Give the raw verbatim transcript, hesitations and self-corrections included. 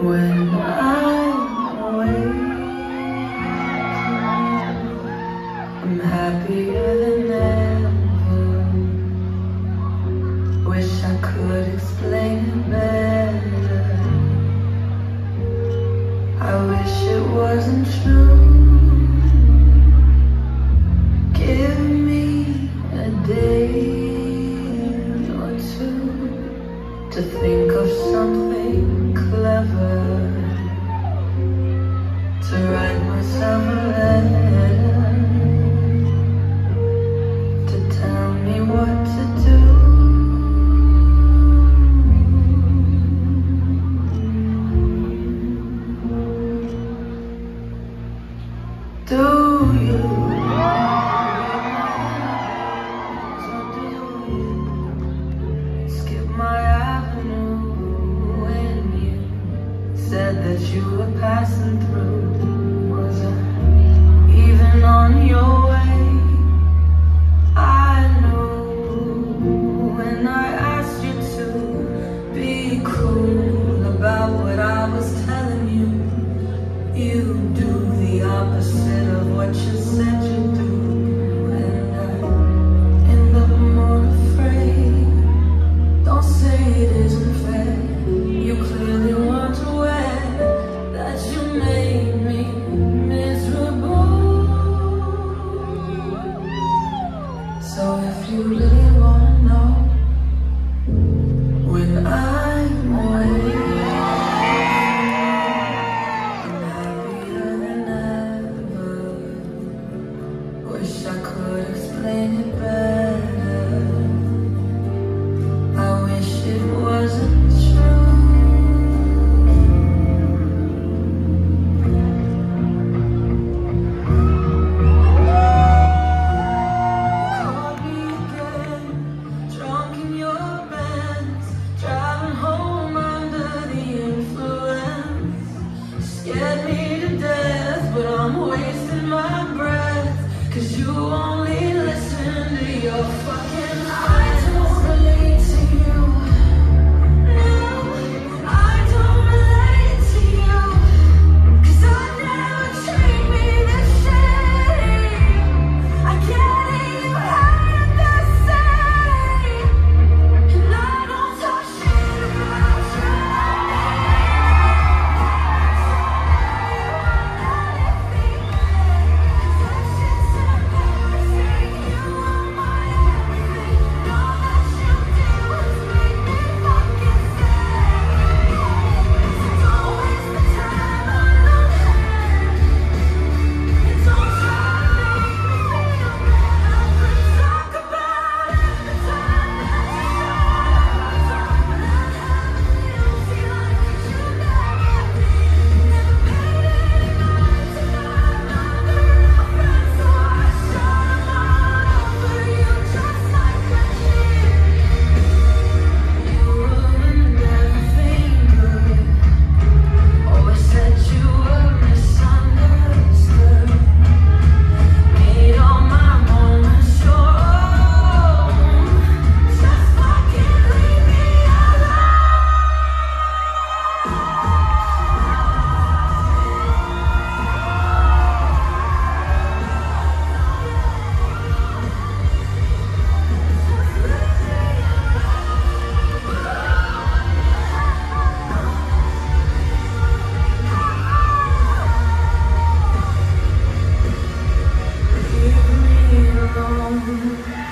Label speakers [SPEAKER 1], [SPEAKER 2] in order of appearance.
[SPEAKER 1] When I'm away, I'm happier than ever. Wish I could explain it better. I wish it wasn't true. Give me a day or two to think of something clever, to write myself a letter, to tell me what to do. Do you? Said that you were passing through. Was I even on your way? I know when I asked you to be cool about what I was telling you, you do the opposite of what you said you do. And I end up more afraid. Don't say it isn't fair. You clearly want to that you made me miserable. So if you really wanna know, when I'm away, I'm happier than ever. Wish I could explain it better. I wish it wasn't true. Scared me to death, but I'm wasting my breath, 'cause you only listen to your fucking eyes. I don't relate to you. No, I don't relate to you, 'cause I never treat me this shitty. I get it, you hate the same, and I don't talk shit about you. Leave me alone.